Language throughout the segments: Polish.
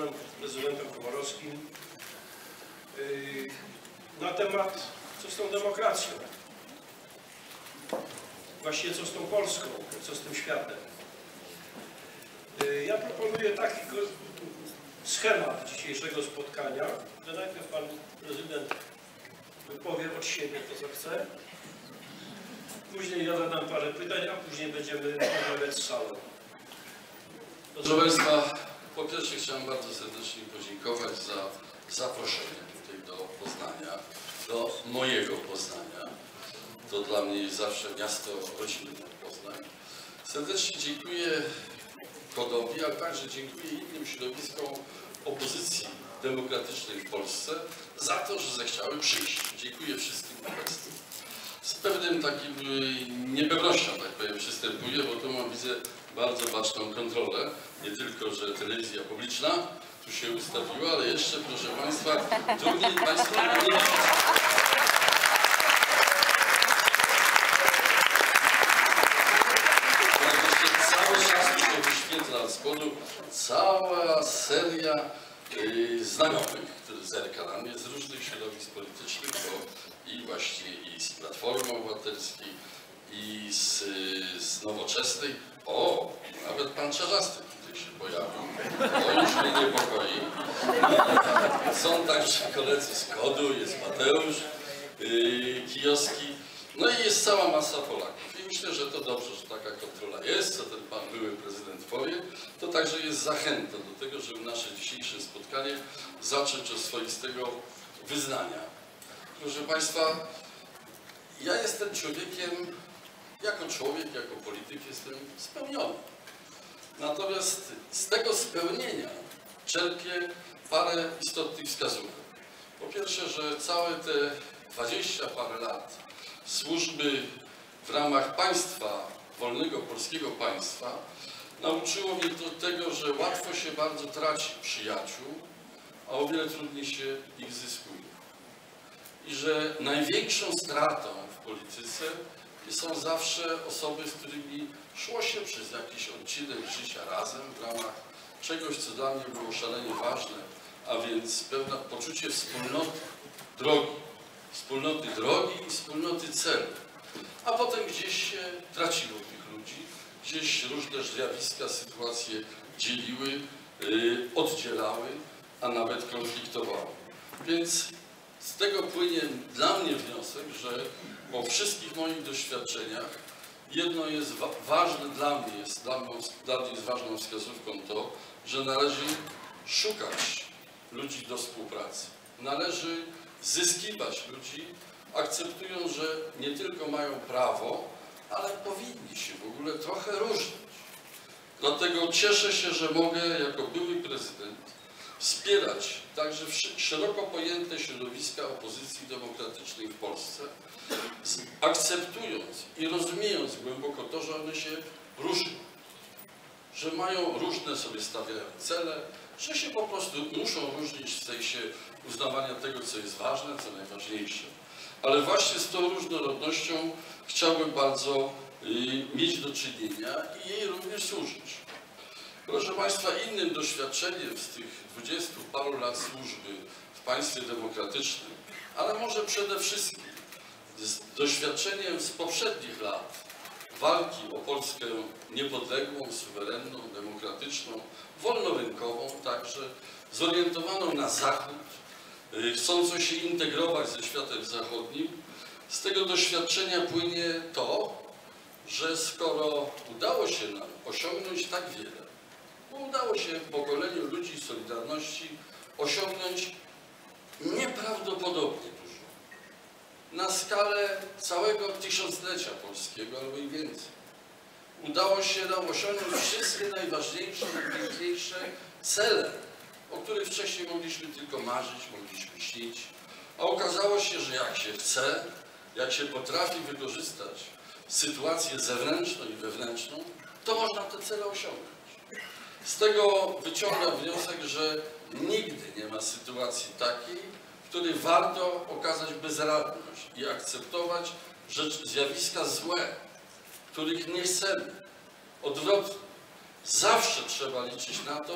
panem prezydentem Komorowskim na temat, co z tą demokracją, właściwie co z tą Polską, co z tym światem. Ja proponuję taki schemat dzisiejszego spotkania, że najpierw pan prezydent wypowie od siebie to, co chce. Później ja zadam parę pytań, a później będziemy rozmawiać z salą. Proszę Państwa, po pierwsze chciałem bardzo serdecznie podziękować za zaproszenie tutaj do Poznania, do mojego Poznania. To dla mnie jest zawsze miasto rodzinne Poznań. Serdecznie dziękuję KOD-owi, ale także dziękuję innym środowiskom opozycji demokratycznej w Polsce za to, że zechciały przyjść. Dziękuję wszystkim obecnym. Z pewnym takim niepewnością, tak powiem, przystępuję, bo tu mam, widzę, bardzo baczną kontrolę. Nie tylko, że telewizja publiczna tu się ustawiła, ale jeszcze, proszę Państwa, trudniej Państwo nie cały czas mi się wyświetla od spodu cała seria znajomych, którzy zerka na mnie z różnych środowisk politycznych, bo i właśnie i z Platformy Obywatelskiej, i z Nowoczesnej. O, nawet pan Czarzasty tutaj się pojawił. To już mnie niepokoi. Są także koledzy z KOD-u, jest Mateusz Kijowski. No i jest cała masa Polaków. I myślę, że to dobrze, że taka kontrola jest, co ten pan były prezydent powie. To także jest zachęta do tego, żeby nasze dzisiejsze spotkanie zacząć od swoistego wyznania. Proszę Państwa, ja jestem człowiekiem, jako człowiek, jako polityk jestem spełniony. Natomiast z tego spełnienia czerpię parę istotnych wskazówek. Po pierwsze, że całe te 20 parę lat służby w ramach państwa, wolnego polskiego państwa, nauczyło mnie do tego, że łatwo się bardzo traci przyjaciół, a o wiele trudniej się ich zyskuje. I że największą stratą w polityce są zawsze osoby, z którymi szło się przez jakiś odcinek życia razem w ramach czegoś, co dla mnie było szalenie ważne, a więc pewne poczucie wspólnoty drogi i wspólnoty celu. A potem gdzieś się traciło tych ludzi, gdzieś różne zjawiska, sytuacje dzieliły, oddzielały, a nawet konfliktowały. Więc z tego płynie dla mnie wniosek, że po wszystkich moich doświadczeniach jedno jest ważne dla mnie jest ważną wskazówką to, że należy szukać ludzi do współpracy. Należy zyskiwać ludzi, akceptując, że nie tylko mają prawo, ale powinni się w ogóle trochę różnić. Dlatego cieszę się, że mogę jako były prezydent wspierać także szeroko pojęte środowiska opozycji demokratycznej w Polsce, akceptując i rozumiejąc głęboko to, że one się różnią, że mają różne sobie stawiają cele, że się po prostu muszą różnić w sensie uznawania tego, co jest ważne, co najważniejsze. Ale właśnie z tą różnorodnością chciałbym bardzo mieć do czynienia i jej również służyć. Proszę Państwa, innym doświadczeniem z tych 20 paru lat służby w państwie demokratycznym, ale może przede wszystkim z doświadczeniem z poprzednich lat walki o Polskę niepodległą, suwerenną, demokratyczną, wolnorynkową, także zorientowaną na Zachód, chcącą się integrować ze światem zachodnim, z tego doświadczenia płynie to, że skoro udało się nam osiągnąć tak wiele, bo udało się pokoleniu ludzi Solidarności osiągnąć nieprawdopodobnie dużo. Na skalę całego tysiąclecia polskiego albo i więcej. Udało się nam osiągnąć wszystkie najważniejsze, najpiękniejsze cele, o których wcześniej mogliśmy tylko marzyć, mogliśmy śnić. A okazało się, że jak się chce, jak się potrafi wykorzystać sytuację zewnętrzną i wewnętrzną, to można te cele osiągnąć. Z tego wyciągam wniosek, że nigdy nie ma sytuacji takiej, w której warto okazać bezradność i akceptować zjawiska złe, których nie chcemy. Odwrotnie. Zawsze trzeba liczyć na to,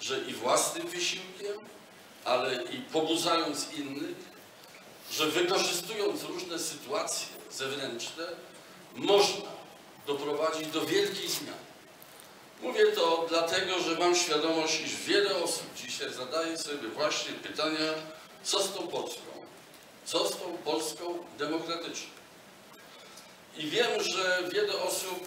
że i własnym wysiłkiem, ale i pobudzając innych, że wykorzystując różne sytuacje zewnętrzne, można doprowadzić do wielkiej zmiany. Mówię to dlatego, że mam świadomość, iż wiele osób dzisiaj zadaje sobie właśnie pytania, co z tą Polską? Co z tą Polską demokratyczną? I wiem, że wiele osób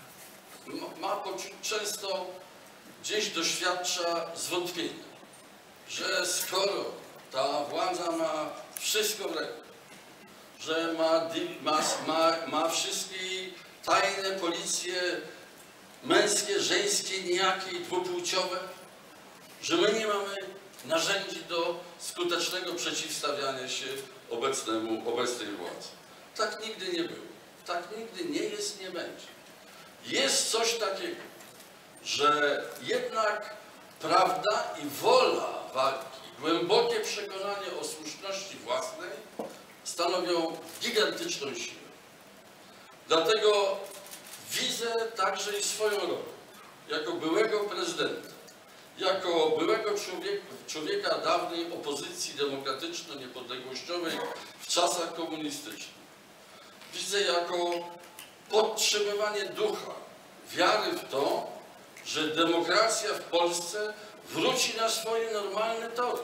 często gdzieś doświadcza zwątpienia, że skoro ta władza ma wszystko w ręku, że ma wszystkie tajne policje męskie, żeńskie, nijakie i dwupłciowe, że my nie mamy narzędzi do skutecznego przeciwstawiania się obecnej władzy. Tak nigdy nie było. Tak nigdy nie jest, nie będzie. Jest coś takiego, że jednak prawda i wola walki, głębokie przekonanie o słuszności własnej stanowią gigantyczną siłę. Dlatego widzę także i swoją rolę jako byłego prezydenta, jako byłego człowieka dawnej opozycji demokratyczno-niepodległościowej w czasach komunistycznych. Widzę jako podtrzymywanie ducha, wiary w to, że demokracja w Polsce wróci na swoje normalne tory.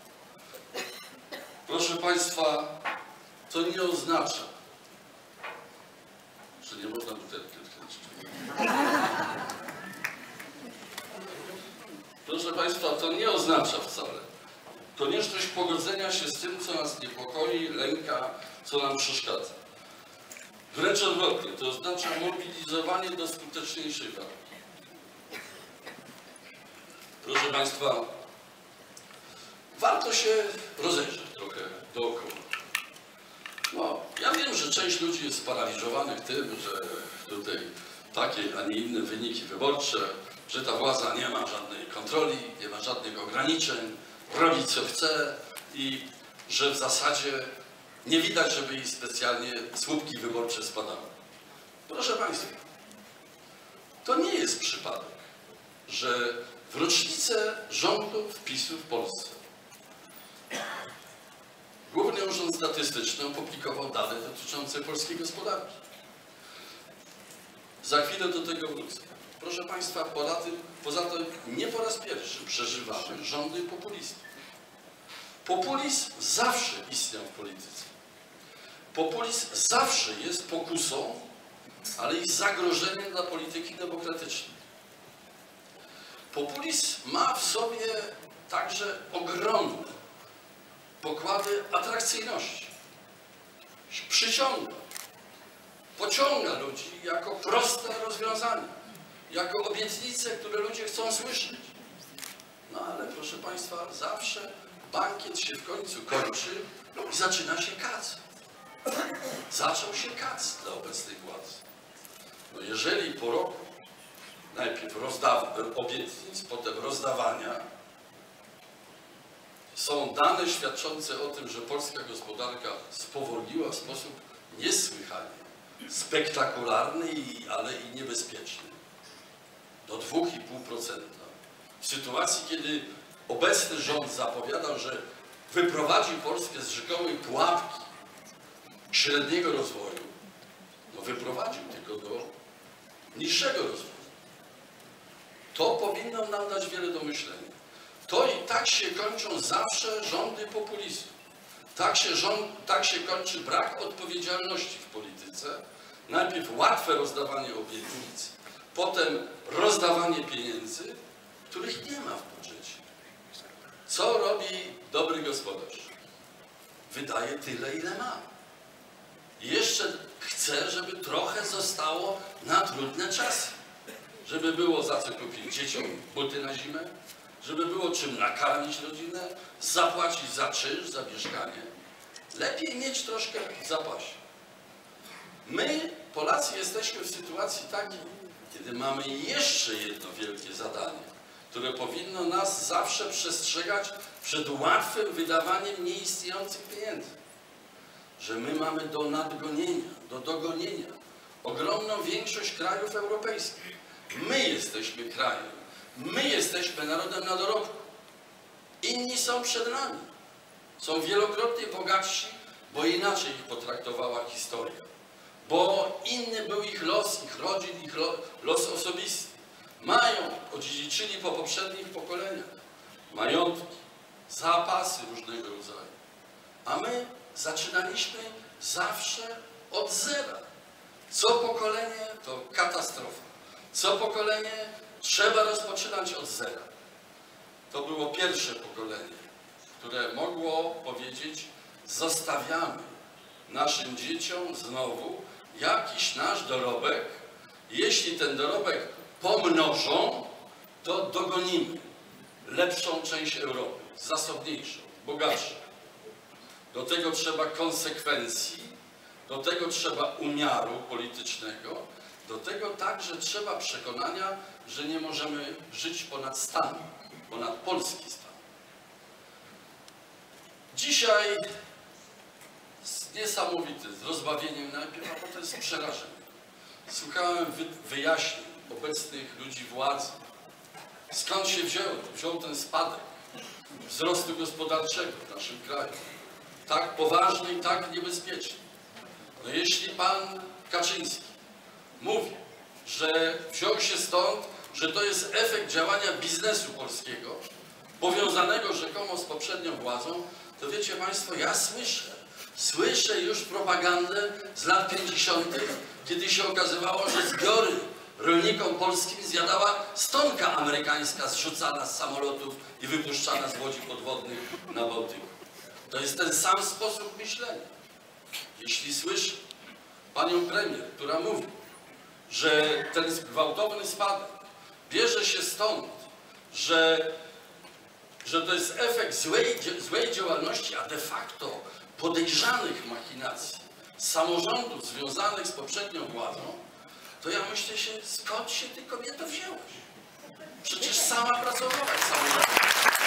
Proszę Państwa, to nie oznacza, że nie można butelki odkręcić. Proszę Państwa, to nie oznacza wcale konieczność pogodzenia się z tym, co nas niepokoi, lęka, co nam przeszkadza. Wręcz odwrotnie, to oznacza mobilizowanie do skuteczniejszej walki. Proszę Państwa, warto się rozejrzeć trochę dookoła. No, ja wiem, że część ludzi jest sparaliżowanych tym, że tutaj takie, a nie inne wyniki wyborcze, że ta władza nie ma żadnej kontroli, nie ma żadnych ograniczeń, robi co chce i że w zasadzie nie widać, żeby jej specjalnie słupki wyborcze spadały. Proszę Państwa, to nie jest przypadek, że w rocznicę rządów PiS-u w Polsce Główny Urząd Statystyczny opublikował dane dotyczące polskiej gospodarki. Za chwilę do tego wrócę. Proszę Państwa, poza tym nie po raz pierwszy przeżywamy rządy populistów. Populizm zawsze istniał w polityce. Populizm zawsze jest pokusą, ale i zagrożeniem dla polityki demokratycznej. Populizm ma w sobie także ogromne pokłady atrakcyjności. Przyciąga, pociąga ludzi jako proste rozwiązania, jako obietnice, które ludzie chcą słyszeć. No ale proszę Państwa, zawsze bankiet się w końcu kończy i zaczyna się kac. Zaczął się kac dla obecnej władzy. No jeżeli po roku najpierw obietnic, potem rozdawania, są dane świadczące o tym, że polska gospodarka spowolniła w sposób niesłychanie spektakularny, ale i niebezpieczny. Do 2,5%. W sytuacji, kiedy obecny rząd zapowiadał, że wyprowadzi Polskę z rzekomej pułapki średniego rozwoju, no wyprowadził tylko do niższego rozwoju. To powinno nam dać wiele do myślenia. To i tak się kończą zawsze rządy populistów. Tak się kończy brak odpowiedzialności w polityce. Najpierw łatwe rozdawanie obietnic, potem rozdawanie pieniędzy, których nie ma w budżecie. Co robi dobry gospodarz? Wydaje tyle, ile ma. I jeszcze chce, żeby trochę zostało na trudne czasy. Żeby było za co kupić dzieciom buty na zimę, żeby było czym nakarmić rodzinę, zapłacić za czynsz, za mieszkanie. Lepiej mieć troszkę w zapasie. My, Polacy, jesteśmy w sytuacji takiej, kiedy mamy jeszcze jedno wielkie zadanie, które powinno nas zawsze przestrzegać przed łatwym wydawaniem nieistniejących pieniędzy. Że my mamy do nadgonienia, do dogonienia ogromną większość krajów europejskich. My jesteśmy krajem, My jesteśmy narodem na dorobku. Inni są przed nami. Są wielokrotnie bogatsi, bo inaczej ich potraktowała historia. Bo inny był ich los, ich rodzin, ich los osobisty. Mają, odziedziczyli po poprzednich pokoleniach majątki, zapasy różnego rodzaju. A my zaczynaliśmy zawsze od zera. Co pokolenie to katastrofa. Co pokolenie trzeba rozpoczynać od zera. To było pierwsze pokolenie, które mogło powiedzieć: zostawiamy naszym dzieciom znowu jakiś nasz dorobek. Jeśli ten dorobek pomnożą, to dogonimy lepszą część Europy, zasobniejszą, bogatszą. Do tego trzeba konsekwencji, do tego trzeba umiaru politycznego, do tego także trzeba przekonania, że nie możemy żyć ponad stan, ponad polski stan. Dzisiaj niesamowity, z rozbawieniem najpierw, a potem z przerażeniem. Słuchałem wyjaśnień obecnych ludzi władzy. Skąd się wziął ten spadek wzrostu gospodarczego w naszym kraju? Tak poważny i tak niebezpieczny. No jeśli pan Kaczyński mówi, że wziął się stąd, że to jest efekt działania biznesu polskiego, powiązanego rzekomo z poprzednią władzą, to wiecie państwo, ja słyszę już propagandę z lat 50., kiedy się okazywało, że zbiory rolnikom polskim zjadała stonka amerykańska zrzucana z samolotów i wypuszczana z łodzi podwodnych na Bałtyku. To jest ten sam sposób myślenia. Jeśli słyszę panią premier, która mówi, że ten gwałtowny spadek bierze się stąd, że to jest efekt złej działalności, a de facto podejrzanych machinacji samorządów związanych z poprzednią władzą, to ja myślę się, skąd się ty, kobieto, wzięłaś? Przecież sama pracowałaś w samorządzie.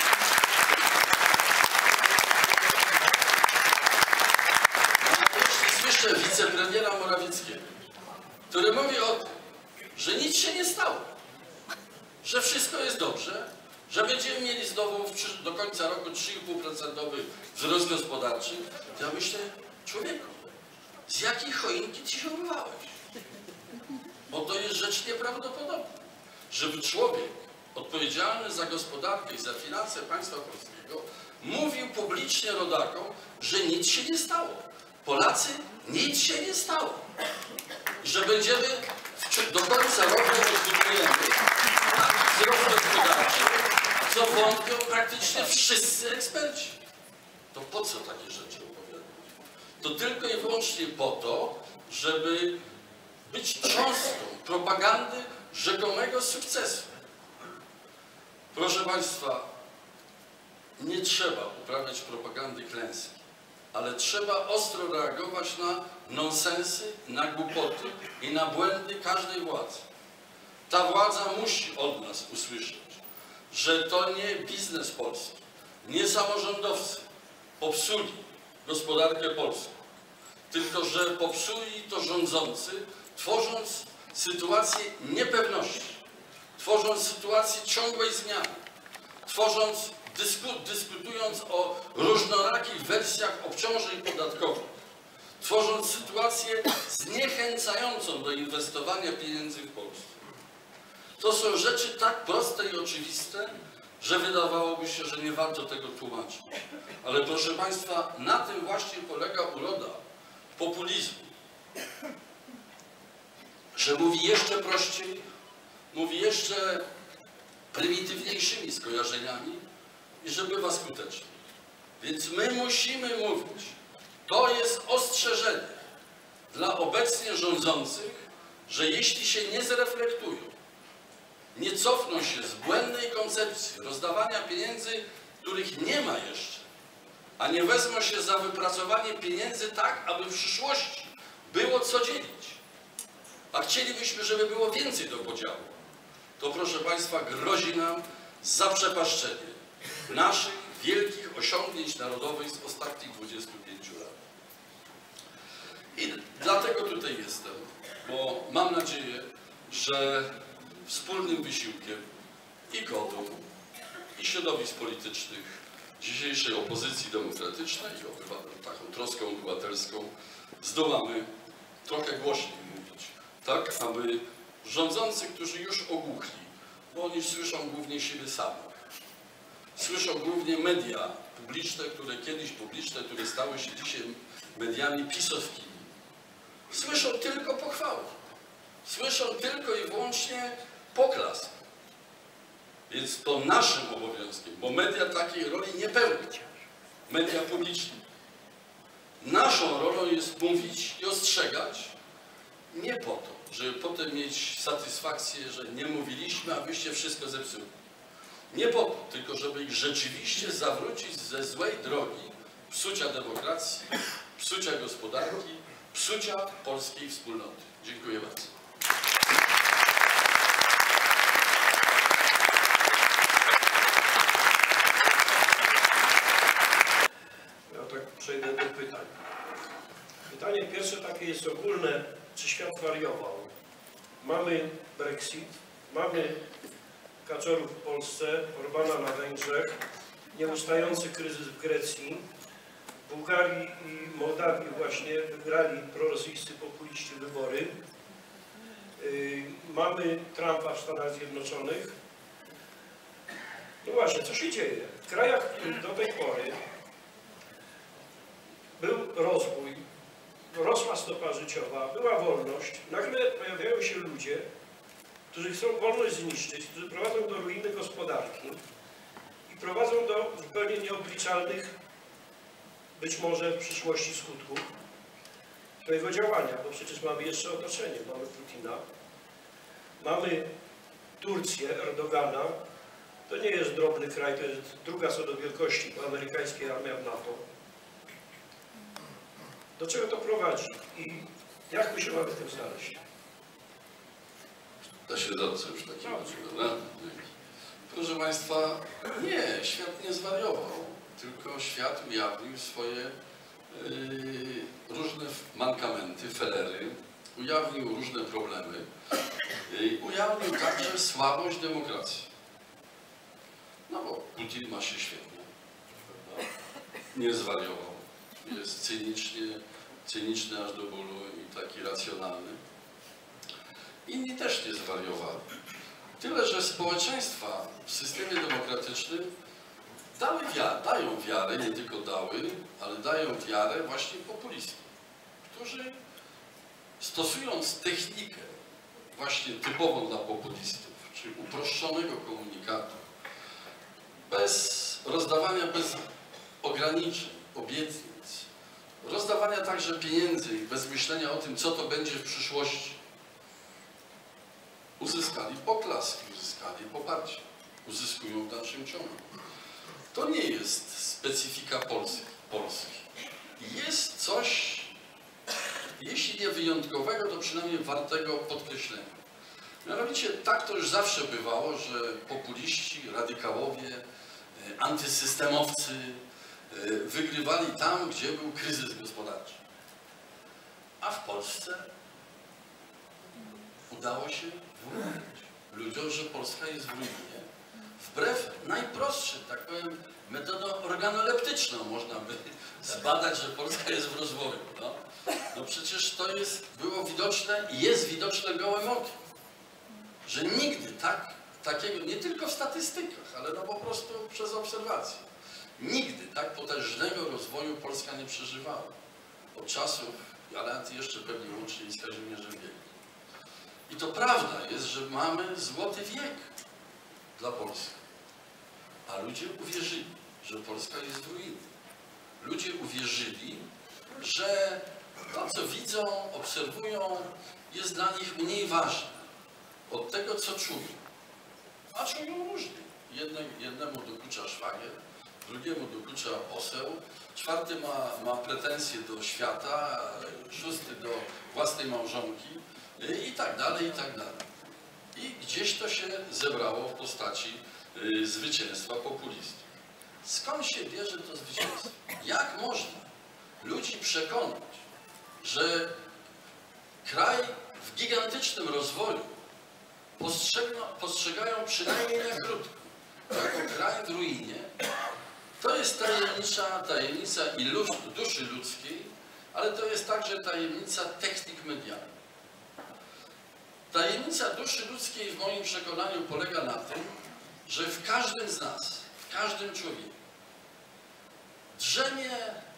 Słyszę wicepremiera Morawieckiego, który mówi o tym, że nic się nie stało, że wszystko jest dobrze, że będziemy mieli znowu do końca roku 3,5% wzrost gospodarczy. Ja myślę, człowieku, z jakiej choinki ci się urwałeś? Bo to jest rzecz nieprawdopodobna, żeby człowiek odpowiedzialny za gospodarkę i za finanse państwa polskiego mówił publicznie rodakom, że nic się nie stało. Polacy, nic się nie stało. I że będziemy do końca roku odbudujemy wzrost gospodarczy, co wątpią praktycznie wszyscy eksperci. To po co takie rzeczy opowiadać? To tylko i wyłącznie po to, żeby być cząstką propagandy rzekomego sukcesu. Proszę państwa, nie trzeba uprawiać propagandy klęski, ale trzeba ostro reagować na nonsensy, na głupoty i na błędy każdej władzy. Ta władza musi od nas usłyszeć, że to nie biznes polski, nie samorządowcy popsuli gospodarkę polską, tylko że popsuli to rządzący, tworząc sytuację niepewności, tworząc sytuację ciągłej zmiany, dyskutując o różnorakich wersjach obciążeń podatkowych, tworząc sytuację zniechęcającą do inwestowania pieniędzy w Polsce. To są rzeczy tak proste i oczywiste, że wydawałoby się, że nie warto tego tłumaczyć. Ale proszę państwa, na tym właśnie polega uroda populizmu. Że mówi jeszcze prościej, mówi jeszcze prymitywniejszymi skojarzeniami i że bywa skutecznie. Więc my musimy mówić, to jest ostrzeżenie dla obecnie rządzących, że jeśli się nie zreflektują, nie cofną się z błędnej koncepcji rozdawania pieniędzy, których nie ma jeszcze, a nie wezmą się za wypracowanie pieniędzy tak, aby w przyszłości było co dzielić, a chcielibyśmy, żeby było więcej do podziału, to proszę państwa, grozi nam zaprzepaszczenie naszych wielkich osiągnięć narodowych z ostatnich 25 lat. I dlatego tutaj jestem, bo mam nadzieję, że wspólnym wysiłkiem i KOD-u, i środowisk politycznych dzisiejszej opozycji demokratycznej i taką troską obywatelską zdołamy trochę głośniej mówić, tak aby rządzący, którzy już ogłuchli, bo oni słyszą głównie siebie samych, słyszą głównie media publiczne, które kiedyś publiczne, które stały się dzisiaj mediami pisowskimi, słyszą tylko pochwały, słyszą tylko i wyłącznie poklask. Więc to naszym obowiązkiem, bo media takiej roli nie pełnią, media publiczne. Naszą rolą jest mówić i ostrzegać, nie po to, żeby potem mieć satysfakcję, że nie mówiliśmy, a wyście wszystko zepsuli. Nie po to, tylko żeby ich rzeczywiście zawrócić ze złej drogi psucia demokracji, psucia gospodarki, psucia polskiej wspólnoty. Dziękuję bardzo. Ja tak przejdę do pytań. Pytanie pierwsze takie jest ogólne. Czy świat wariował? Mamy Brexit, mamy Kaczorów w Polsce, Orbana na Węgrzech, nieustający kryzys w Grecji, w Bułgarii i Mołdawii właśnie wygrali prorosyjscy populiści wybory. Mamy Trumpa w Stanach Zjednoczonych. No właśnie, co się dzieje? W krajach, w których do tej pory był rozwój, rosła stopa życiowa, była wolność, nagle pojawiają się ludzie, którzy chcą wolność zniszczyć, którzy prowadzą do ruiny gospodarki i prowadzą do zupełnie nieobliczalnych, być może w przyszłości skutków swojego działania, bo przecież mamy jeszcze otoczenie, mamy Putina, mamy Turcję, Erdogana, to nie jest drobny kraj, to jest druga co do wielkości po amerykańskiej armii w NATO. Do czego to prowadzi i jak my się mamy w tym znaleźć? Da się dobrze już takim razie, prawda? Proszę Państwa, nie, świat nie zwariował, tylko świat ujawnił swoje różne mankamenty, felery, ujawnił różne problemy, ujawnił także słabość demokracji. No bo Putin ma się świetnie, prawda? Nie zwariował, jest cyniczny aż do bólu i taki racjonalny. Inni też nie zwariowali. Tyle, że społeczeństwa w systemie demokratycznym dają wiarę, nie tylko dały, ale dają wiarę właśnie populistom, którzy stosując technikę właśnie typową dla populistów, czyli uproszczonego komunikatu, bez rozdawania, bez ograniczeń, obietnic, rozdawania także pieniędzy, bez myślenia o tym, co to będzie w przyszłości, uzyskali poklaski, uzyskali poparcie, uzyskują w dalszym ciągu. To nie jest specyfika Polski. Jest coś, jeśli nie wyjątkowego, to przynajmniej wartego podkreślenia. Mianowicie tak to już zawsze bywało, że populiści, radykałowie, antysystemowcy wygrywali tam, gdzie był kryzys gospodarczy. A w Polsce udało się wmówić ludziom, że Polska jest w ruinie. Wbrew najprostszym, tak powiem, metodą organoleptyczną można by zbadać, że Polska jest w rozwoju. No przecież to było widoczne i jest widoczne gołym okiem, że nigdy takiego, nie tylko w statystykach, ale no po prostu przez obserwację, nigdy tak potężnego rozwoju Polska nie przeżywała. Od czasów, ale jeszcze pewnie łącznie z Kazimierzem Wielkim. I to prawda jest, że mamy złoty wiek dla Polski. A ludzie uwierzyli, że Polska jest w ruinie. Ludzie uwierzyli, że to, co widzą, obserwują, jest dla nich mniej ważne od tego, co czują. A czują różnie. Jednemu dokucza szwagier, drugiemu dokucza poseł, czwarty ma pretensje do świata, szósty do własnej małżonki i tak dalej, i tak dalej. I gdzieś to się zebrało w postaci zwycięstwa populistów. Skąd się bierze to zwycięstwo? Jak można ludzi przekonać, że kraj w gigantycznym rozwoju postrzegają przynajmniej na krótko jako kraj w ruinie. To jest tajemnica i duszy ludzkiej, ale to jest także tajemnica technik medialnych. Tajemnica duszy ludzkiej w moim przekonaniu polega na tym, że w każdym z nas, w każdym człowieku drzemie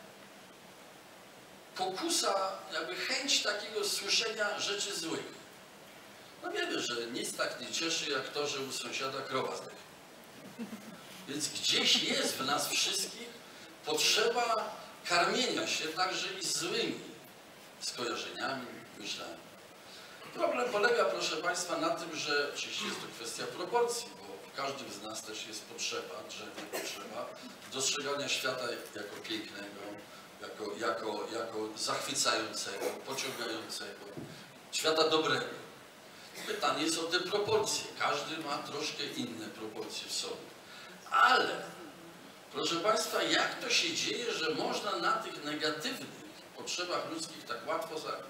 pokusa, jakby chęć takiego słyszenia rzeczy złych. No wiemy, że nic tak nie cieszy, jak to, że u sąsiada krowa zdechła. Więc gdzieś jest w nas wszystkich potrzeba karmienia się także i złymi skojarzeniami, myślami. Problem polega, proszę Państwa, na tym, że oczywiście jest to kwestia proporcji, bo w każdym z nas też jest potrzeba, potrzeba dostrzegania świata jako pięknego, jako zachwycającego, pociągającego, świata dobrego. Pytanie jest o te proporcje. Każdy ma troszkę inne proporcje w sobie. Ale, proszę Państwa, jak to się dzieje, że można na tych negatywnych potrzebach ludzkich tak łatwo zagrać?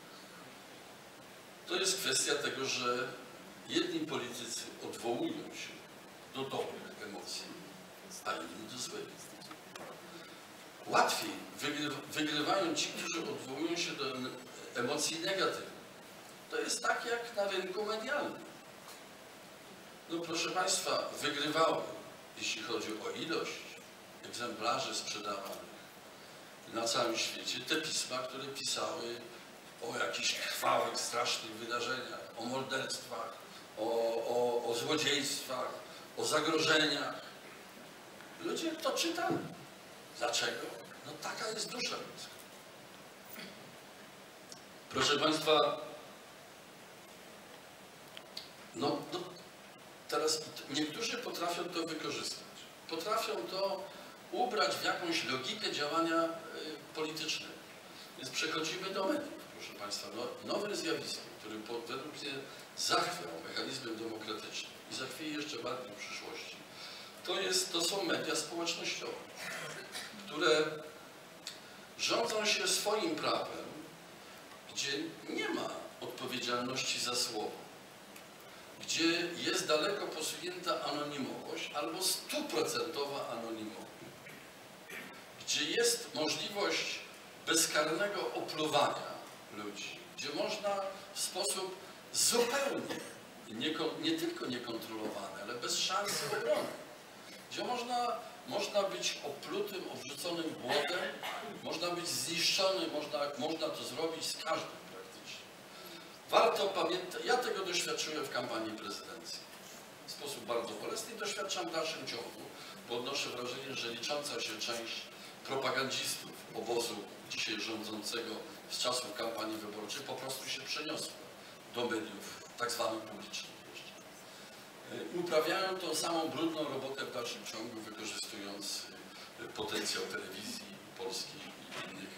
To jest kwestia tego, że jedni politycy odwołują się do dobrych emocji, a inni do złych. Łatwiej wygrywają ci, którzy odwołują się do emocji negatywnych. To jest tak jak na rynku medialnym. No proszę Państwa, wygrywały, jeśli chodzi o ilość egzemplarzy sprzedawanych na całym świecie, te pisma, które pisały o jakichś krwawych, strasznych wydarzeniach, o morderstwach, o złodziejstwach, o zagrożeniach. Ludzie to czytali. Dlaczego? No taka jest dusza ludzka. Proszę Państwa, teraz niektórzy potrafią to wykorzystać. Potrafią to ubrać w jakąś logikę działania politycznego. Więc przechodzimy do mediów, proszę Państwa. Nowym zjawiskiem, który według mnie zachwiał mechanizmem demokratycznym i zachwieje jeszcze bardziej w przyszłości, to są media społecznościowe, które rządzą się swoim prawem, gdzie nie ma odpowiedzialności za słowo, gdzie jest daleko posunięta anonimowość albo 100% anonimowość, gdzie jest możliwość bezkarnego opluwania ludzi, gdzie można w sposób zupełnie, nie tylko niekontrolowany, ale bez szansy obrony, gdzie można być oplutym, obrzuconym błotem, można być zniszczony, można to zrobić z każdym praktycznie. Warto pamiętać, ja tego doświadczyłem w kampanii prezydenckiej w sposób bardzo bolesny i doświadczam w dalszym ciągu, bo odnoszę wrażenie, że licząca się część propagandistów obozu dzisiaj rządzącego z czasów kampanii wyborczej po prostu się przeniosła do mediów tak zwanych publicznych jeszcze. Uprawiają tą samą brudną robotę w dalszym ciągu, wykorzystując potencjał telewizji polskiej i innych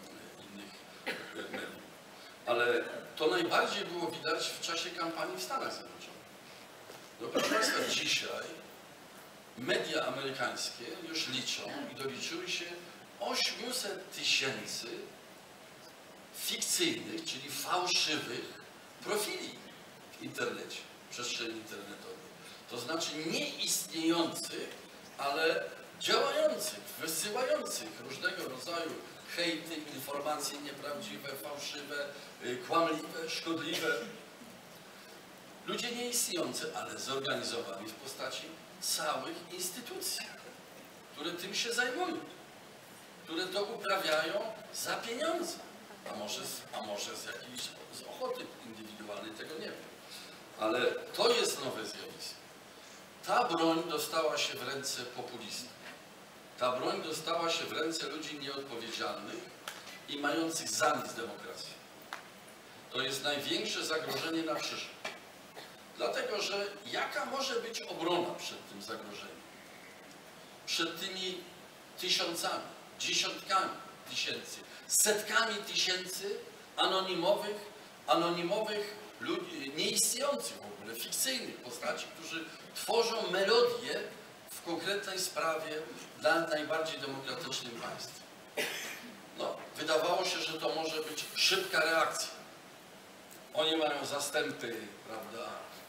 mediów. Ale to najbardziej było widać w czasie kampanii w Stanach Zjednoczonych. No proszę Państwa, dzisiaj media amerykańskie już liczą i doliczyły się 800 000 fikcyjnych, czyli fałszywych profili w internecie, w przestrzeni internetowej. To znaczy nieistniejących, ale działających, wysyłających różnego rodzaju hejty, informacje nieprawdziwe, fałszywe, kłamliwe, szkodliwe. Ludzie nieistniejący, ale zorganizowani w postaci całych instytucji, które tym się zajmują, które to uprawiają za pieniądze, a może z jakiejś ochoty indywidualnej, tego nie wiem. Ale to jest nowe zjawisko. Ta broń dostała się w ręce populistów. Ta broń dostała się w ręce ludzi nieodpowiedzialnych i mających za nic demokrację. To jest największe zagrożenie na przyszłość. Dlatego, że jaka może być obrona przed tym zagrożeniem? Przed tymi tysiącami, dziesiątkami tysięcy, setkami tysięcy anonimowych ludzi, nieistniejących w ogóle, fikcyjnych postaci, którzy tworzą melodię w konkretnej sprawie dla najbardziej demokratycznym państwa. No, wydawało się, że to może być szybka reakcja. Oni mają zastępy, prawda,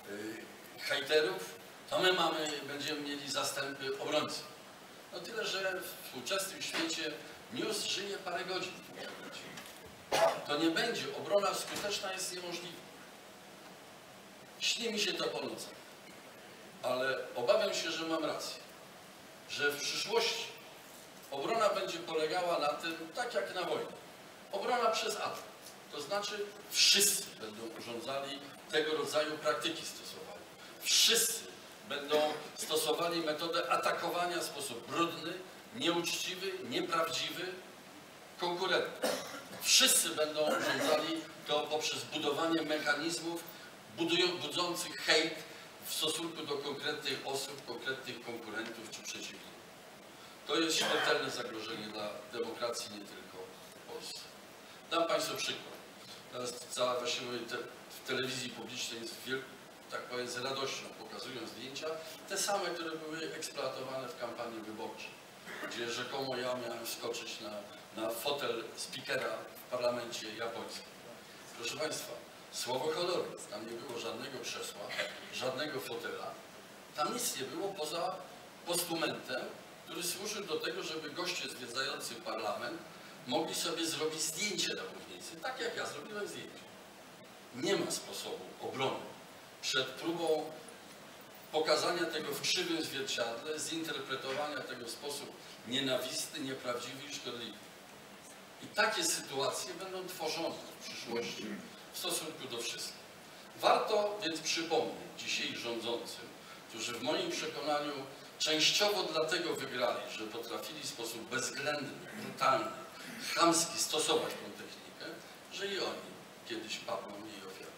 hejterów, to my będziemy mieli zastępy obrońców. No tyle, że w współczesnym świecie news żyje parę godzin w internecie. To nie będzie, obrona skuteczna jest niemożliwa. Śni mi się to po nocach, ale obawiam się, że mam rację, że w przyszłości obrona będzie polegała na tym, tak jak na wojnie. Obrona przez atak. To znaczy wszyscy będą urządzali tego rodzaju praktyki stosowali. Wszyscy będą stosowali metodę atakowania w sposób brudny, nieuczciwy, nieprawdziwy konkurentów. Wszyscy będą urządzali to poprzez budowanie mechanizmów budzących hejt w stosunku do konkretnych osób, konkretnych konkurentów czy przeciwników. To jest śmiertelne zagrożenie dla demokracji nie tylko w Polsce. Dam Państwu przykład. Teraz właśnie w telewizji publicznej jest tak powiem z radością pokazują zdjęcia, te same, które były eksploatowane w kampanii wyborczej, gdzie rzekomo ja miałem wskoczyć na fotel speakera w parlamencie japońskim. Proszę Państwa, słowo honoru, tam nie było żadnego krzesła, żadnego fotela, tam nic nie było poza postumentem, który służył do tego, żeby goście zwiedzający parlament mogli sobie zrobić zdjęcie na mównicy, tak jak ja zrobiłem zdjęcie. Nie ma sposobu obrony przed próbą pokazania tego w krzywym zwierciadle, zinterpretowania tego w sposób nienawistny, nieprawdziwy i szkodliwy. I takie sytuacje będą tworzone w przyszłości w stosunku do wszystkich. Warto więc przypomnieć dzisiaj rządzącym, którzy w moim przekonaniu częściowo dlatego wygrali, że potrafili w sposób bezwzględny, brutalny, chamski stosować tę technikę, że i oni kiedyś padną jej ofiarą.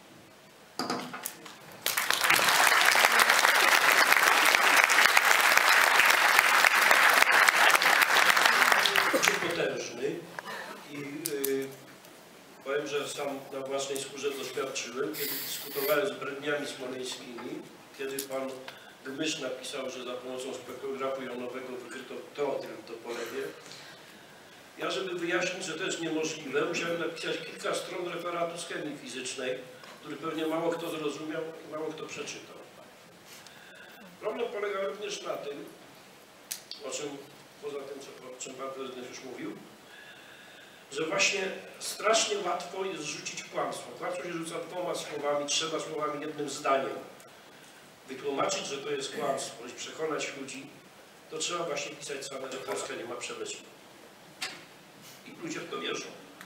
Potężny i powiem, że sam na własnej skórze doświadczyłem, kiedy dyskutowałem z bredniami smoleńskimi, kiedy pan Gmysz napisał, że za pomocą spektrografu jonowego wykryto teotryl w Topolewie. Ja, żeby wyjaśnić, że to jest niemożliwe, musiałem napisać kilka stron referatu z chemii fizycznej, który pewnie mało kto zrozumiał i mało kto przeczytał. Problem polega również na tym, o czym, poza tym, o czym pan prezydent już mówił, że właśnie strasznie łatwo jest rzucić kłamstwo. Kłamstwo się rzuca dwoma słowami, trzema słowami, jednym zdaniem. Wytłumaczyć, że to jest kłamstwo i przekonać ludzi, to trzeba właśnie pisać same, że Polska nie ma przemysłu. I ludzie w to wierzą.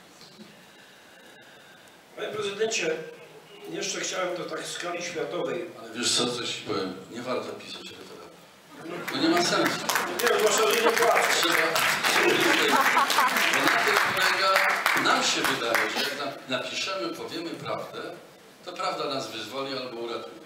Panie prezydencie, jeszcze chciałem to tak w skali światowej. Ale wiesz co, coś ci powiem, nie warto pisać referatu. To nie ma sensu. Nie, zwłaszcza, że nie płacę. Bo na tym polega, nam się wydaje, że jak napiszemy, powiemy prawdę, to prawda nas wyzwoli albo uratuje.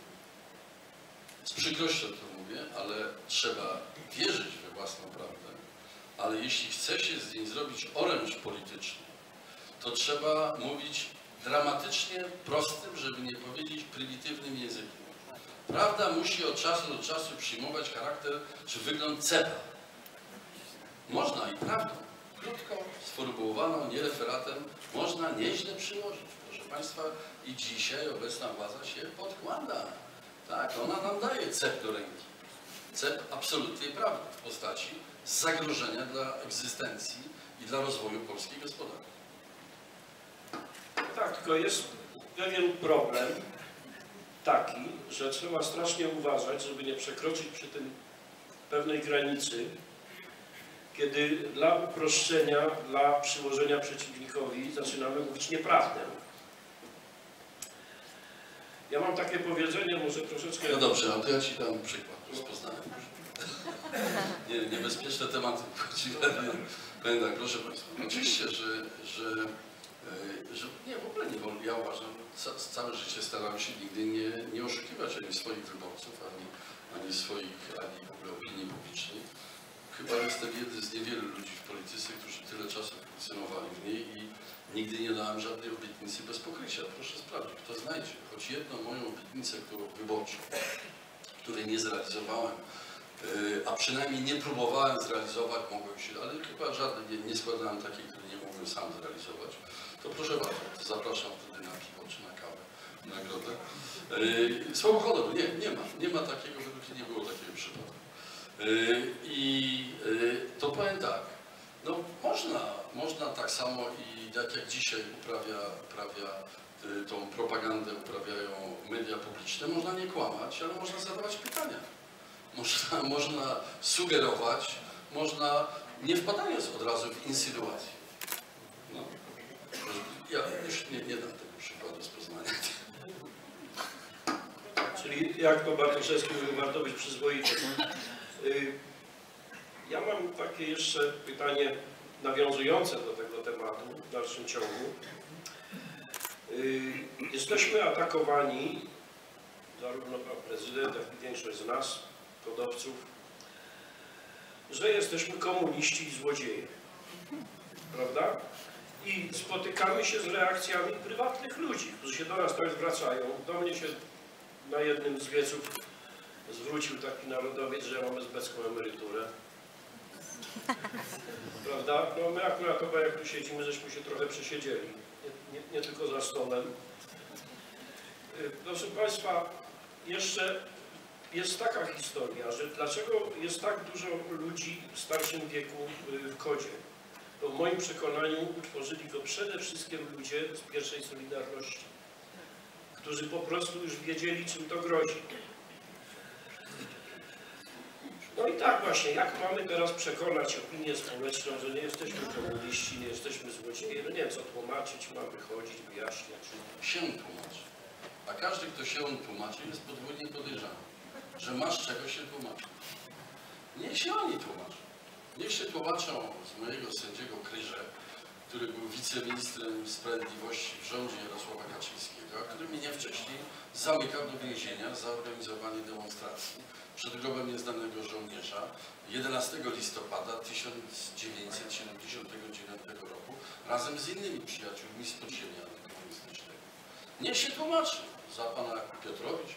Z przykrością to mówię, ale trzeba wierzyć we własną prawdę. Ale jeśli chce się z niej zrobić oręż polityczny, to trzeba mówić dramatycznie prostym, żeby nie powiedzieć prymitywnym językiem. Prawda musi od czasu do czasu przyjmować charakter czy wygląd cepa. Można i prawdą, krótko sformułowaną, nie referatem, można nieźle przyłożyć. Proszę Państwa, i dzisiaj obecna władza się podkłada. Tak, ona nam daje cep do ręki. Cep absolutnej prawdy w postaci zagrożenia dla egzystencji i dla rozwoju polskiej gospodarki. Tak, tylko jest pewien problem taki, że trzeba strasznie uważać, żeby nie przekroczyć przy tym pewnej granicy, kiedy dla uproszczenia, dla przyłożenia przeciwnikowi zaczynamy mówić nieprawdę. Ja mam takie powiedzenie, może troszeczkę... No dobrze, a to ja Ci dam przykład rozpoznania. Niebezpieczne tematy wchodziły. Powiem tak, proszę Państwa, oczywiście, że nie, w ogóle nie wolno, ja uważam, całe życie staram się nigdy nie oszukiwać ani swoich wyborców, ani w ogóle opinii publicznej. Chyba jestem jednym z niewielu ludzi w polityce, którzy tyle czasu funkcjonowali w niej i nigdy nie dałem żadnej obietnicy bez pokrycia. Proszę sprawdzić, kto znajdzie choć jedną moją obietnicę wyborczą, której nie zrealizowałem, a przynajmniej nie próbowałem zrealizować, mogłem się, ale chyba żadnej nie składałem takiej, której nie mogłem sam zrealizować. To proszę bardzo, to zapraszam wtedy na piwo czy na kawę. nagrodę. Słowo honoru, nie ma takiego, według mnie nie było takiego przypadku. To powiem tak, no można tak samo i tak jak dzisiaj uprawia tą propagandę, uprawiają media publiczne, można nie kłamać, ale można zadawać pytania. Można sugerować, można nie wpadając od razu w insynuacje. No. Ja już nie dam tego przykładu z Poznania. Czyli jak to Bartoszewski mówi, warto być przyzwoitym. Ja mam takie jeszcze pytanie nawiązujące do tego tematu w dalszym ciągu. Jesteśmy atakowani, zarówno pan prezydent, jak i większość z nas, kodowców, że jesteśmy komuniści i złodzieje. Prawda? I spotykamy się z reakcjami prywatnych ludzi, którzy się do nas tak zwracają. Do mnie się na jednym z wieców zwrócił taki narodowiec, że ja mam esbecką emeryturę. Prawda? No my akurat chyba jak tu siedzimy, żeśmy się trochę przesiedzieli. Nie tylko za stołem. Proszę Państwa, jeszcze jest taka historia, że dlaczego jest tak dużo ludzi w starszym wieku w kodzie? Bo w moim przekonaniu utworzyli go przede wszystkim ludzie z pierwszej Solidarności, którzy po prostu już wiedzieli, czym to grozi. No i tak właśnie, jak mamy teraz przekonać opinię społeczną, że nie jesteśmy komuniści, nie jesteśmy złodzieje, no nie wiem, co tłumaczyć, mamy chodzić, wyjaśniać. Się tłumaczy. A każdy, kto się tłumaczy, jest podwójnie podejrzany, że masz czego się tłumaczyć. Niech się oni tłumaczą. Niech się tłumaczą z mojego sędziego Kryże, który był wiceministrem sprawiedliwości w rządzie Jarosława Kaczyńskiego, a który mnie wcześniej zamykał do więzienia za organizowanie demonstracji przed grobem nieznanego żołnierza 11 listopada 1979 roku razem z innymi przyjaciółmi z podziemia antykomunistycznego. Niech się tłumaczy za pana Piotrowicz.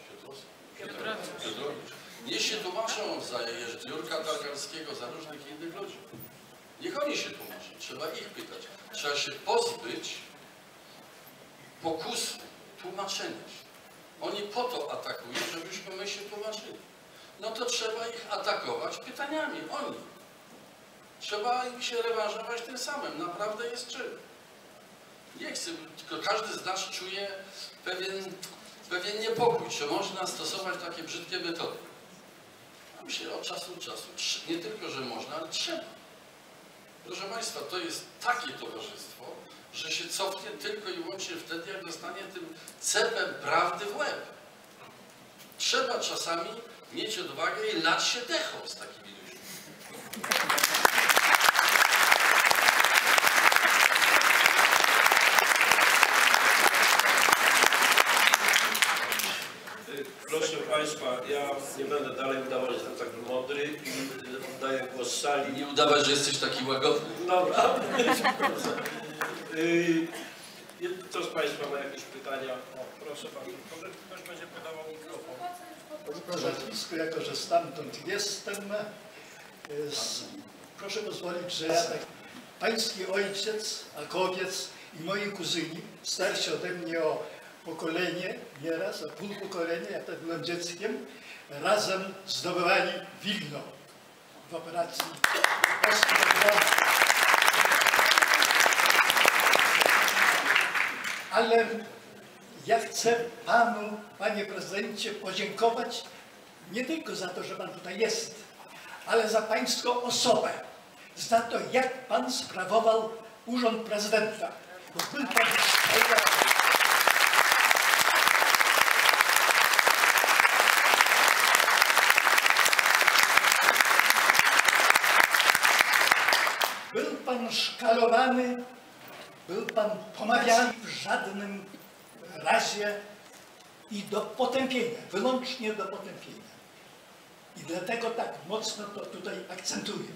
Niech się tłumaczą za Jurka Targarskiego, za różnych innych ludzi. Niech oni się tłumaczą. Trzeba ich pytać. Trzeba się pozbyć pokusu tłumaczenia się. Oni po to atakują, żebyśmy my się tłumaczyli. No to trzeba ich atakować pytaniami. Oni. Trzeba im się rewanżować tym samym. Naprawdę jest czym. Nie chcę, tylko każdy z nas czuje pewien niepokój, czy można stosować takie brzydkie metody. A myślę, od czasu do czasu, nie tylko, że można, ale trzeba. Proszę Państwa, to jest takie towarzystwo, że się cofnie tylko i wyłącznie wtedy, jak dostanie tym cepem prawdy w łeb. Trzeba czasami mieć odwagę i lać się dechą z takimi ludźmi. Proszę Państwa, ja nie będę dalej udawał, że jestem tak mądry i oddaję głos sali. Nie udawać, że jesteś taki łagodny. Dobra. Kto z Państwa ma jakieś pytania? O, proszę bardzo. Ktoś będzie podawał mikrofon. Nazwisko, jako że stamtąd jestem, proszę pozwolić, że ja tak, pański ojciec, Akowiec i moi kuzyni, starsi ode mnie o pokolenie, nieraz, o pół pokolenia, ja wtedy byłem dzieckiem, razem zdobywali Wilno w operacji Ostrogradskiej. Ale ja chcę panu, panie prezydencie, podziękować nie tylko za to, że pan tutaj jest, ale za pańską osobę, za to, jak pan sprawował urząd prezydenta. Bo był pan był pan szkalowany, był pan pomawiany w żadnym razie i do potępienia, wyłącznie do potępienia. I dlatego tak mocno to tutaj akcentuję.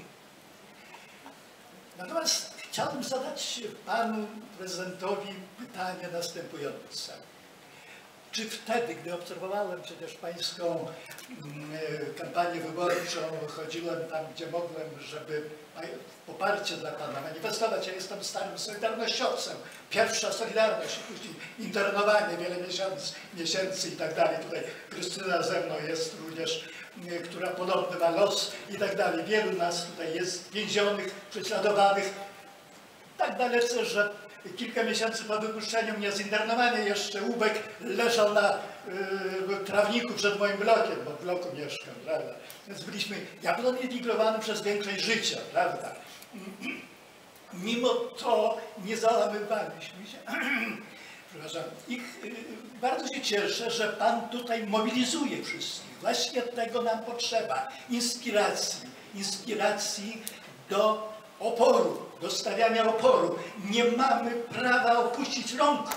Natomiast chciałbym zadać panu prezydentowi pytanie następujące. czy wtedy, gdy obserwowałem przecież pańską kampanię wyborczą, chodziłem tam, gdzie mogłem, żeby poparcie dla pana manifestować. Ja jestem starym solidarnościowcem. Pierwsza Solidarność, później internowanie wiele miesięcy i tak dalej. Tutaj Krystyna ze mną jest również, która podobny ma los i tak dalej. Wielu nas tutaj jest więzionych, prześladowanych. Tak dalece, że kilka miesięcy po wypuszczeniu mnie z internowania jeszcze Łubek leżał na trawniku przed moim blokiem, bo w bloku mieszkam, prawda? Więc byliśmy jabłonnie przez większość życia, prawda? Mimo to nie załamywaliśmy się. Przepraszam. I bardzo się cieszę, że Pan tutaj mobilizuje wszystkich. Właśnie tego nam potrzeba. Inspiracji do oporu, do stawiania oporu. Nie mamy prawa opuścić rąk.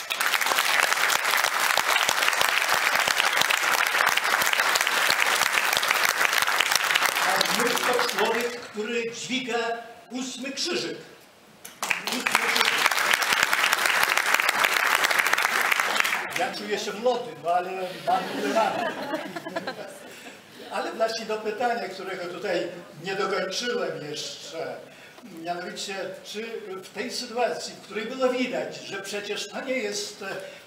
A my to człowiek, który dźwiga 8 krzyżyk. Ja czuję się młody, no ale mam dylemat. Ale właśnie do pytania, którego tutaj nie dokończyłem jeszcze. Mianowicie, czy w tej sytuacji, w której było widać, że przecież to nie jest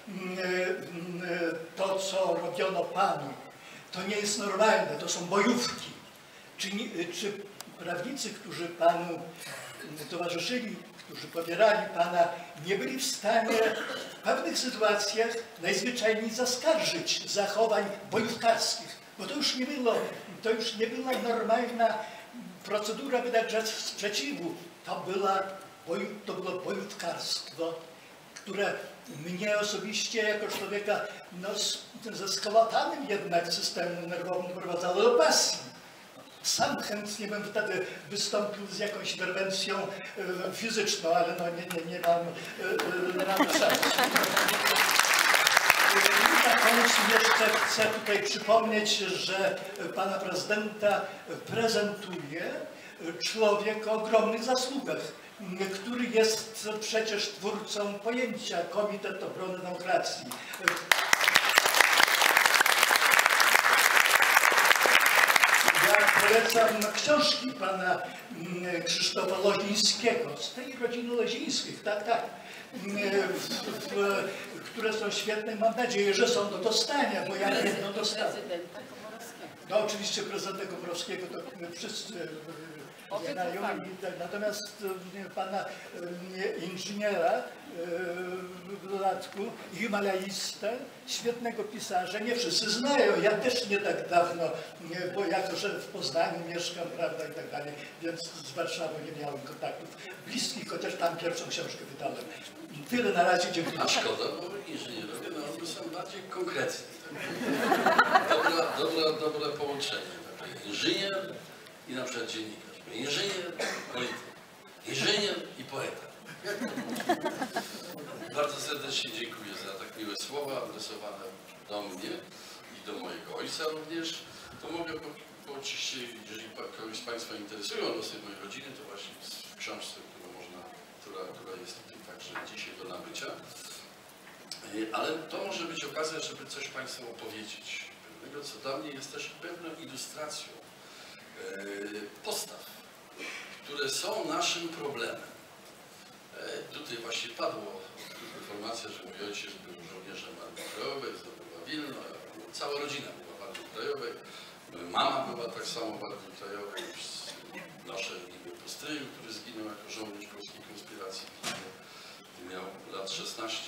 to, co robiono Panu, to nie jest normalne, to są bojówki. Czy prawnicy, którzy Panu towarzyszyli, którzy popierali Pana, nie byli w stanie w pewnych sytuacjach najzwyczajniej zaskarżyć zachowań bojówkarskich? Bo to już nie była normalna procedura, by tak rzec, sprzeciwu. To było bojówkarstwo, które mnie osobiście, jako człowieka ze skalotanym jednak systemem nerwowym, doprowadzało do pasji. Sam chętnie bym wtedy wystąpił z jakąś interwencją fizyczną, ale no nie mam szans. I na koniec jeszcze chcę tutaj przypomnieć, że Pana Prezydenta prezentuje człowiek o ogromnych zasługach, który jest przecież twórcą pojęcia Komitet Obrony Demokracji. Ja polecam książki Pana Krzysztofa Lozińskiego, z tej rodziny Lozińskich, tak, które są świetne. Mam nadzieję, że są do dostania, bo ja jedno dostałem. No oczywiście prezydenta Komorowskiego to wszyscy znają, natomiast pana inżyniera w dodatku, himalaistę, świetnego pisarza, nie wszyscy znają. Ja też nie tak dawno, bo jako że w Poznaniu mieszkam, prawda, i tak dalej, więc z Warszawą nie miałem kontaktów bliskich, chociaż tam pierwszą książkę wydałem. Tyle na razie, dziękuję. A szkoda, bo inżynierowie no, są bardziej konkretni. Dobre połączenie. Inżynier i na przykład dziennikarz. Inżynier, polityk. Inżynier i poeta. Bardzo serdecznie dziękuję za tak miłe słowa adresowane do mnie i do mojego ojca również. To mogę, bo oczywiście, jeżeli kogoś z Państwa interesują losy mojej rodziny, to właśnie w książce, która jest tutaj także dzisiaj do nabycia. Ale to może być okazja, żeby coś Państwu opowiedzieć. Pewnego, co dla mnie jest też pewną ilustracją postaw, które są naszym problemem. Tutaj właśnie padła informacja, że mój ojciec był żołnierzem Armii Krajowej, zdobyła Wilno, cała rodzina była w Armii Krajowej, mama była tak samo w Armii Krajowej, nasze imię po stryju, który zginął jako żołnierz polskiej konspiracji, który miał lat 16.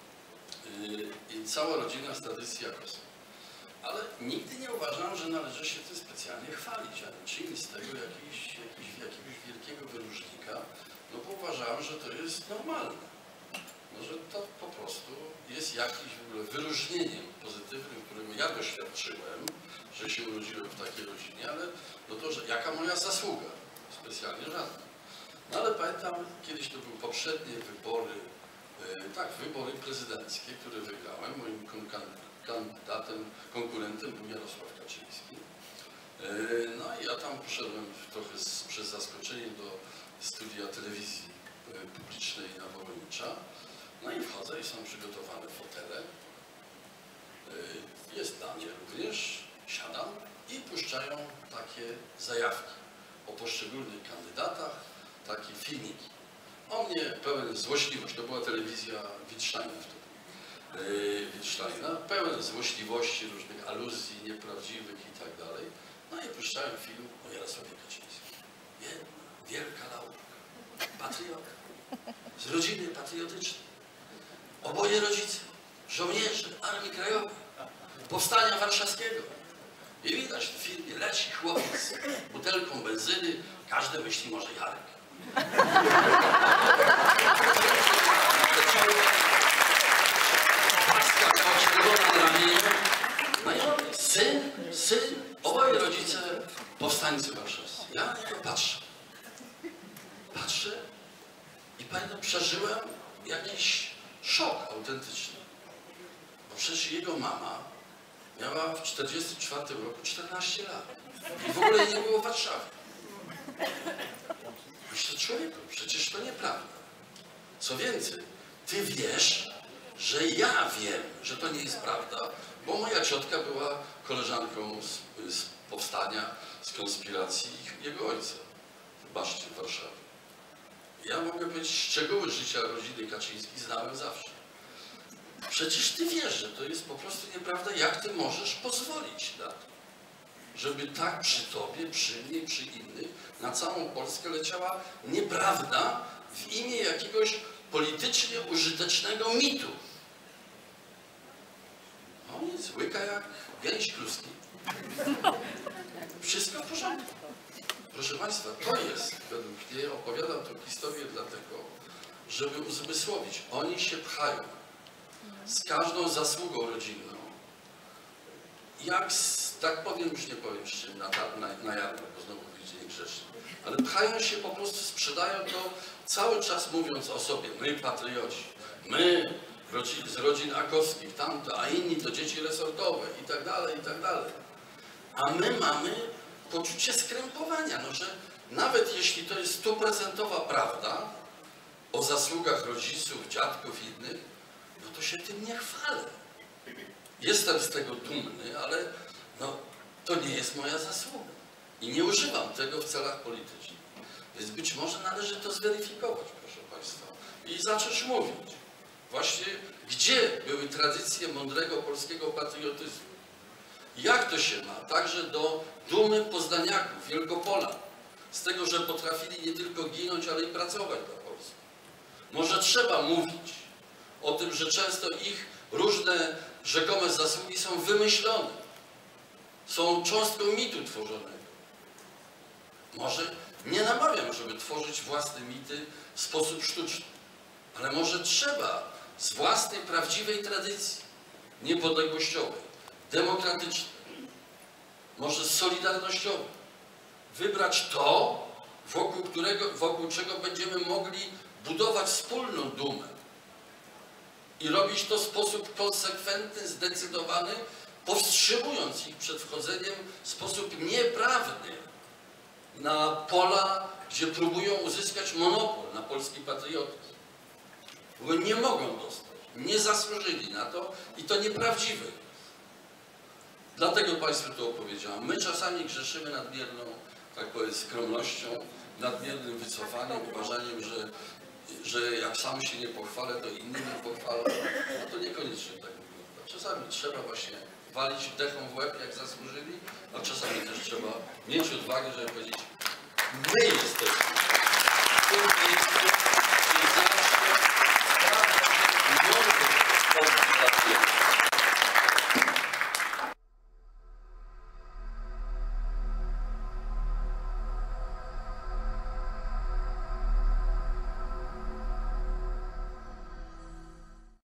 I cała rodzina z tradycji Jakosa. Ale nigdy nie uważam, że należy się tym specjalnie chwalić, ani czynić z tego jakiegoś wielkiego wyróżnika, no bo uważałem, że to jest normalne. No, że to po prostu jest jakimś w ogóle wyróżnieniem pozytywnym, którego ja doświadczyłem, że się urodziłem w takiej rodzinie, ale no to, że jaka moja zasługa? Specjalnie żadna. No ale pamiętam, kiedyś to były poprzednie wybory, wybory prezydenckie, które wygrałem. Moim kandydatem, konkurentem był Jarosław Kaczyński. No i ja tam poszedłem trochę przez zaskoczenie do studia telewizji publicznej na Wołynicza. No i wchodzę i są przygotowane fotele. jest dla mnie również, siadam i puszczają takie zajawki o poszczególnych kandydatach, takie filmiki. O mnie pełen złośliwości, to była telewizja Wittsteina wtedy. Wittsteina, pełen złośliwości, różnych aluzji nieprawdziwych i tak dalej. No i puszczałem film o Jarosławie Kaczyńskim. Jedna wielka laurka, patriota, z rodziny patriotycznej. Oboje rodzice, żołnierze Armii Krajowej, Powstania Warszawskiego. I widać w filmie, leci chłopiec z butelką benzyny, każdy myśli może Jarek. Paska poczerwona na ramieniu. No i syn, oboje rodzice powstańcy warszawscy. Ja na niego patrzę i pamiętam, przeżyłem jakiś szok autentyczny. Bo przecież jego mama miała w 1944 roku 14 lat. I w ogóle nie było w Warszawie. Myślę, człowieku, przecież to nieprawda. Co więcej, ty wiesz, że ja wiem, że to nie jest prawda, bo moja ciotka była koleżanką z powstania, z konspiracji jego ojca w Baszcie w Warszawie. Ja mogę powiedzieć, szczegóły życia rodziny Kaczyńskich znałem zawsze. Przecież ty wiesz, że to jest po prostu nieprawda. Jak ty możesz pozwolić na to, żeby tak przy tobie, przy mnie, przy innych, na całą Polskę leciała nieprawda w imię jakiegoś politycznie użytecznego mitu? No nic, łyka jak gęś kluski. Wszystko w porządku. Proszę Państwa, to jest, według mnie, opowiadam tę historię dlatego, żeby uzmysłowić, oni się pchają z każdą zasługą rodzinną, jak tak powiem, już nie powiem z czym, na jarmark, bo znowu wyjdzie niegrzeczny, ale pchają się po prostu, sprzedają to cały czas mówiąc o sobie, my patrioci, my z rodzin akowskich, tamto, a inni to dzieci resortowe i tak dalej, i tak dalej. A my mamy poczucie skrępowania, no, że nawet jeśli to jest 100% prawda o zasługach rodziców, dziadków i innych, no to się tym nie chwalę. Jestem z tego dumny, ale no, to nie jest moja zasługa. I nie używam tego w celach politycznych. Więc być może należy to zweryfikować, proszę Państwa, i zacząć mówić właśnie, gdzie były tradycje mądrego polskiego patriotyzmu. Jak to się ma także do dumy poznaniaków, Wielkopolan, z tego, że potrafili nie tylko ginąć, ale i pracować dla Polski. Może trzeba mówić o tym, że często ich różne rzekome zasługi są wymyślone, są cząstką mitu tworzonego. Może nie namawiam, żeby tworzyć własne mity w sposób sztuczny, ale może trzeba z własnej, prawdziwej tradycji niepodległościowej, demokratycznej, może solidarnościowej, wybrać to, wokół czego będziemy mogli budować wspólną dumę i robić to w sposób konsekwentny, zdecydowany, powstrzymując ich przed wchodzeniem w sposób nieprawny na pola, gdzie próbują uzyskać monopol na polski patriotyzm. Bo nie mogą dostać, nie zasłużyli na to i to nieprawdziwe jest. Dlatego Państwu to opowiedziałem. My czasami grzeszymy nadmierną, tak powiem, skromnością, nadmiernym wycofaniem, uważaniem, że jak sam się nie pochwalę, to inni nie pochwalą. No to niekoniecznie tak wygląda. Czasami trzeba właśnie walić dechą w łeb, jak zasłużyli, a czasami też trzeba mieć odwagę, żeby powiedzieć, my jesteśmy